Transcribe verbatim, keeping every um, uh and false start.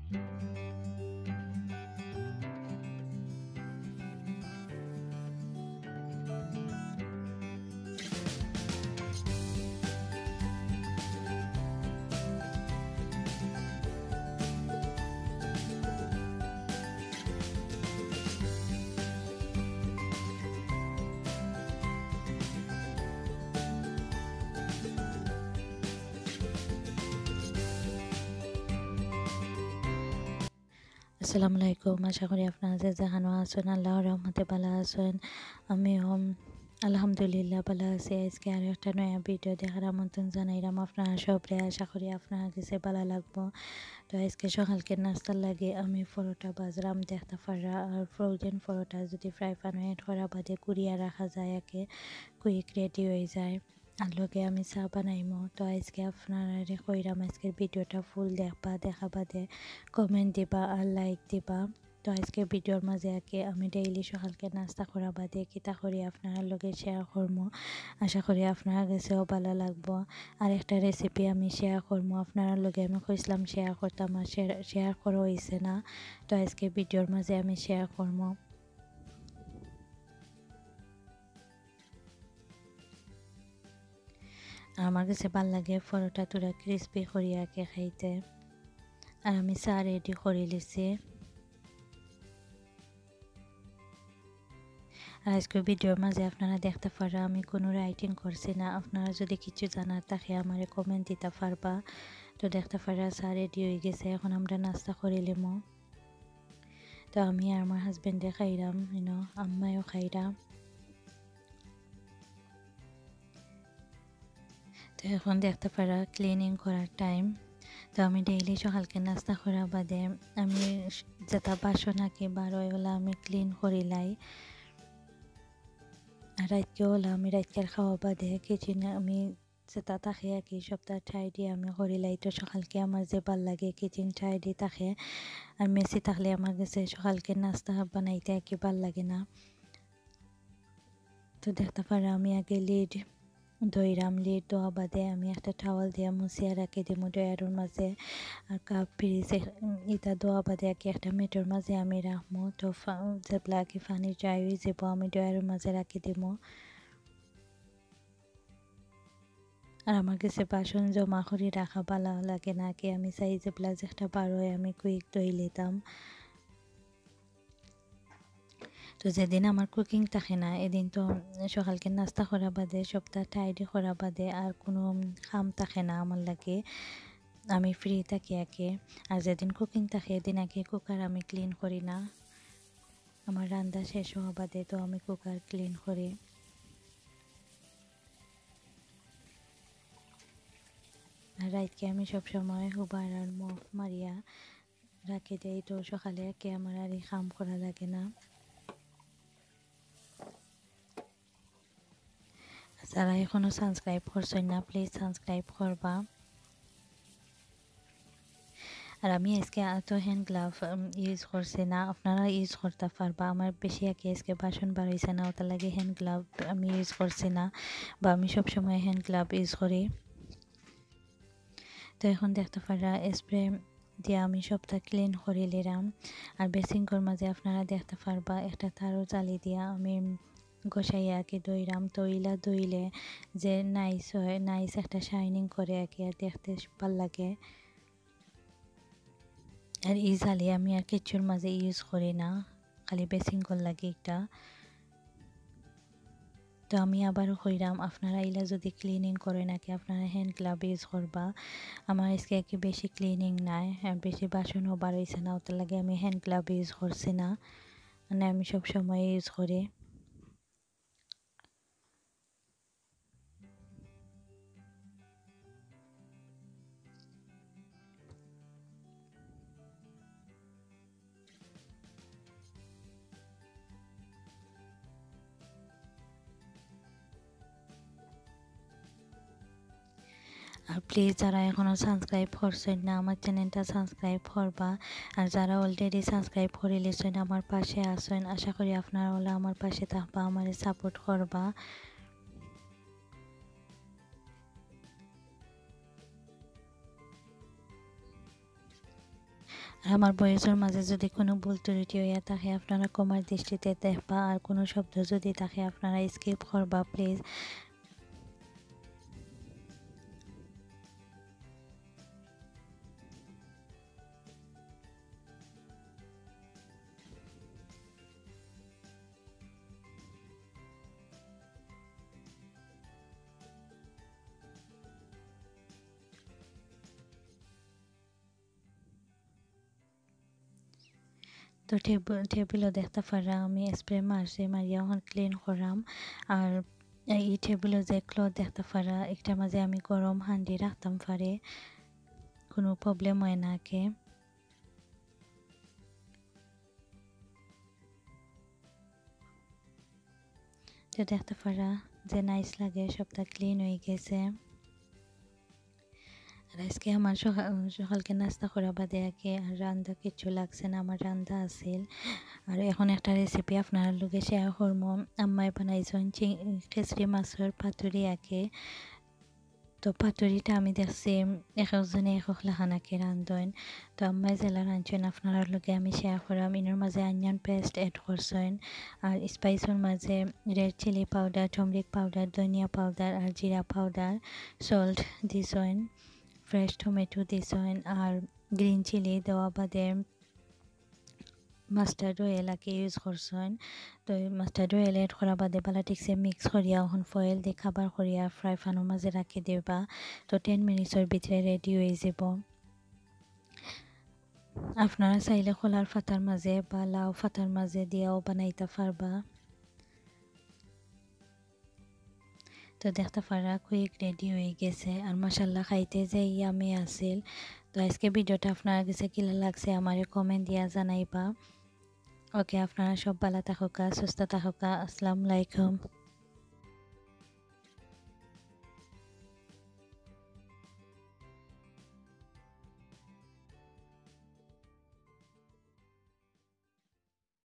আসসালামু আলাইকুম। আশা করি আপনারা যে যেখানে আছেন আল্লাহর রহমতে ভালো আছেন। আমিও আলহামদুলিল্লাহ ভালো আছি। আজকে আর একটা নয়া ভিডিও দেখার আমন্ত্রণ জানাইলাম আপনারা সবরে। আশা করি আপনারা কাছে ভালো লাগবো। তো আজকে সকালকে নাস্তার লাগে আমি পরোটা বাজরাম দেখতে পারা, আর ফ্রোজেন পরোটা যদি ফ্রাই প্যানে অ্যাড করা বাদে কুড়িয়ে রাখা যায়, একে কুইক রেডি হয়ে যায়। আর লগে আমি চা বানাইমো। তো আজকে আপনারা কইরাম আজকের ভিডিওটা ফুল দেখবা, দেখা বাদে কমেন্ট দিবা আর লাইক দিবা। তো আজকে ভিডিওর মাঝে একে আমি ডেইলি সকালকে নাস্তা করা বাদে কিতা করি আপনার লগে শেয়ার করবো। আশা করি আপনার কাছেও ভালো লাগবো। আর একটা রেসিপি আমি শেয়ার করবো আপনার লগে, আমি কইছিলাম শেয়ার করতাম আর শেয়ার করা হয়েছে না। তো আজকে ভিডিওর মাঝে আমি শেয়ার করবো। আমার কাছে ভাল লাগে পরোটা তোরা ক্রিসপি করিয়াকে খাইতে। আর আমি চা রেডি করে লিছি। আর আজকে ভিডিওর মাঝে আপনারা দেখতে পারা আমি কোনো রাইটিং করছি না। আপনারা যদি কিছু জানার থাকে আমার কমেন্ট দিতে পারবা। তো দেখতে পারা চা রেডি হয়ে গেছে, এখন আমরা নাস্তা করে লিমো। তো আমি আর আমার হাজবেন্ডে খাইলাম, ইউনো আম্মায়ও খাইলাম। তো এখন দেখতে পারা ক্লিনিং করার টাইম। তো আমি ডেইলি সকালকে নাস্তা করা বাদে আমি যেটা বাসন আঁকি বার ওইগুলো আমি ক্লিন করি লাই। আর রাতকে হলো আমি রাতকের খাওয়া বাদে কিচেনে আমি যেটা থাকে আর কি সপ্তাহ ঠাইডি আমি করি লাই। তো সকালকে আমার যে ভাল লাগে কিচেন ঠাইডি থাকে। আর মেসি থাকলে আমার কাছে সকালকে নাস্তা বানাইতে আর কি ভাল লাগে না। তো দেখতে পারা আমি আগে লিড দইরাম, লিড দেওয়া বাদে আমি একটা টাওয়াল দিয়ে মুছিয়া রাখি দিম ডয়ারের মাঝে। আর কাপ ফ্রিজ ইটা দেওয়া বাদে আর কি একটা মেটোর মাঝে আমি রাখবো। তো যেগুলা কি পানি ড্রাই হয়ে যাব আমি ডয়ারের মাঝে রাখি দিব। আর আমার কাছে বাসন জমা করে রাখা ভালো লাগে না, কি আমি চাই যেগুলা যেটা বার হয় আমি কুইক দই লিতাম। তো যেদিন আমার কুকিং থাকে না এদিন তো সকালকে নাস্তা করা বাদে সপ্তাহ টাইডি করা বাদে আর কোনো কাম থাকে না আমার লাগে, আমি ফ্রি থাকি একে। আর যেদিন কুকিং থাকে এদিন আগে কুকার আমি ক্লিন করি না। আমার রান্না শেষ হওয়া বাদে তো আমি কুকার ক্লিন করি। আর রাতকে আমি সবসময় হুবার আর মফ মারিয়া রাখি দেই। তো সকালে একে আমার আর এই কাম করা লাগে না। যারা এখনও সাবস্ক্রাইব করছেন না প্লিজ সাবস্ক্রাইব করবা। আর আমি আজকে এত হ্যান্ড গ্লাভ ইউজ করছি না, আপনারা ইউজ করতে পারবা। আমার বেশি আগে আজকে বাসন বার হয়েছে না, ওটার লাগে হ্যান্ড গ্লাভ আমি ইউজ করছি না, বা আমি সবসময় হ্যান্ড গ্লাভ ইউজ করি। তো এখন দেখতে পারা স্প্রে দিয়ে আমি সবটা ক্লিন করে নিলাম। আর বেসিংকর মাঝে আপনারা দেখতে পারবা একটা তারও জালি দিয়া আমি গোসাইয়া আঁকি দইরাম। তৈলা দইলে যে নাইস হয়, নাইস একটা শাইনিং করে আঁকি আর দেখতে ভাল লাগে। আর এই জালি আমি আর কিছুর মাঝে ইউজ করি না, খালি বেসিংকর লাগে একটা। তো আমি আবারও কইরাম আপনারা ইলা যদি ক্লিনিং করে নাকি আপনারা হ্যান্ড গ্লাভ ইউজ করবা। আমার আজকে কি বেশি ক্লিনিং নাই আর বেশি বাসনও বার হয়েছে না, ওটার লাগে আমি হ্যান্ড গ্লাভ ইউজ করছি না, মানে আমি সব সময় ইউজ করি। আর প্লিজ যারা এখনও সাবস্ক্রাইব করছেন না আমার চ্যানেলটা সাবস্ক্রাইব করবা। আর যারা অলরেডি সাবস্ক্রাইব করে লিছেন আমার পাশে আসেন, আশা করি আপনারা হলে আমার পাশে থাকবা, আমার সাপোর্ট করবা। আমার বয়সের মাঝে যদি কোনো ভুল ত্রুটি হইয়া থাকে আপনারা ক্ষমার দৃষ্টিতে দেখবা, আর কোনো শব্দ যদি থাকে আপনারা স্কিপ করবা প্লিজ। তো টেবিল টেবিলও দেখতে পারা আমি স্প্রে মারছি, মারিয়া ওখান ক্লিন করাম। আর এই টেবিলও যে ক্লথ দেখতে পারা একটার মাঝে আমি গরম হান্ডি রাখতাম পারে, কোনো প্রবলেম হয় না কে। তো দেখতে পারা যে নাইস লাগে, সবটা ক্লিন হয়ে গেছে। আর আজকে আমার সকাল সকালকে নাস্তা করা বাদে আগে আর রান্না কিছু লাগছে না, আমার রান্না আছিল। আর এখন একটা রেসিপি আপনার লোকে শেয়ার করবো। আম্মাই বানাইছেন খিচড়ি মাছের পাতুরি আঁকে। তো পাতুরিটা আমি দেখছি এক একজনে এক এক লাখানাকে রান্ধেন। তো আম্মাই জেলা রাঁধছেন আপনার লোকে আমি শেয়ার করাম। ইনোর মাঝে অনিয়ন পেস্ট এড করছেন, আর স্পাইসের মাঝে red chilli powder, turmeric powder, ধনিয়া পাউডার আর জিরা পাউডার, সল্ট দিছেন, ফ্রেশ টমেটো দিছেন, আর গ্রিন চিলি দেওয়া বাদে মাস্টার্ড অয়েল আগে ইউজ করছেন। তো মাস্টার্ড অয়েল এড করা বাদে বালা ঠিকসে মিক্স করিয়া এখন ফয়েল দিয়ে খাবার করিয়া ফ্রাই প্যানের মাঝে রাখি দিবা। তো টেন মিনিটসের ভিতরে রেডি হয়ে যাব। আপনারা চাইলে খোলার ফাতার মাঝে বা লাউ ফাতার মাঝে দিয়াও বানাইতে পারবা। তো দেখতে পারা কুইক রেডি হয়ে গেছে, আর মাশাল্লাহ খাইতে যে ইয়ামি আছিল। তো আজকে ভিডিওটা আপনার কাছে কিলা লাগছে আমারে কমেন্ট দিয়া জানাইবা। ওকে, আপনারা সব ভালো থাকুকা, সুস্থ থাকুকা। আসসালামু আলাইকুম।